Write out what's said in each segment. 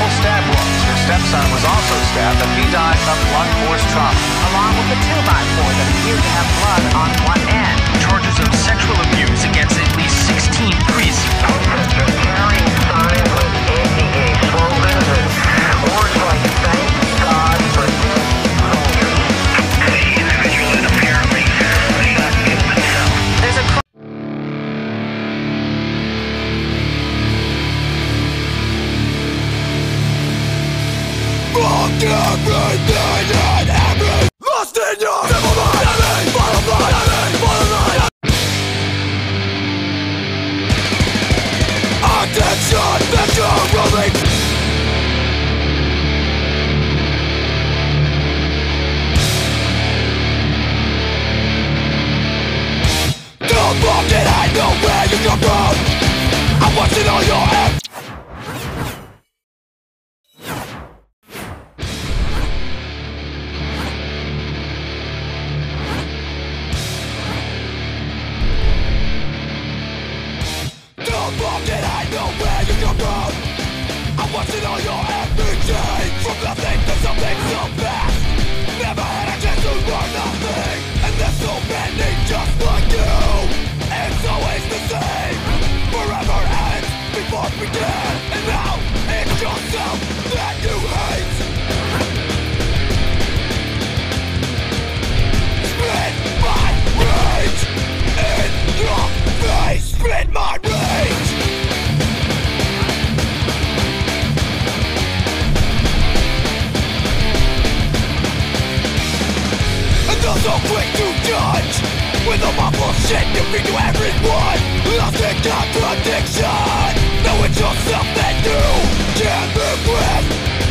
stab wounds. Her stepson was also stabbed, but he died of blunt force trauma. Along with the 2x4 that appeared to have blood on one end. Charges of sexual abuse against at least 16 priests. Protesters carrying signs with anti-gay slogans and words like "Thank God for dead soldiers." The individual had apparently shot and killed himself. There's a Fuck everything and everything. Lost in your simple mind. Bottom line, bottom line. Attention that you're rolling. Don't fuck it, I know where you come from. I'm watching all your actions. Don't fuck it, I know where you come from. I'm watching all your everything. From nothing to something so fast. Never had a chance to learn nothing. And there's so many just like you. It's always the same. Forever ends before it began. And now it's yourself that you hate. Spit my rage in your face. Spit my rage. So quick to judge. With all my bullshit you feed to everyone. Lost in contradiction. Know it's yourself that you can't live with.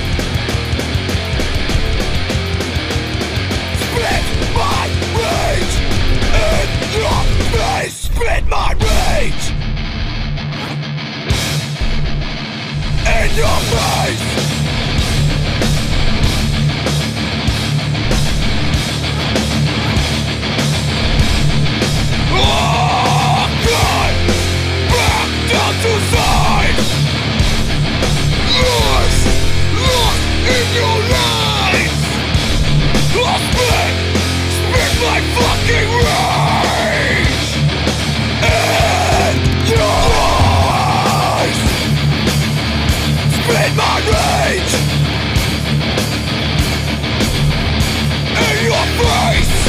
Spit my rage in your face. Spit my rage in your face. To side. Lost in your lies. Spit my fucking rage in your eyes. Spit my rage in your face.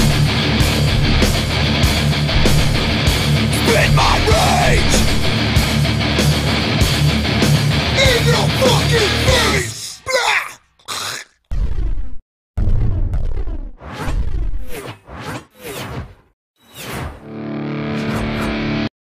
Spit my rage in your fucking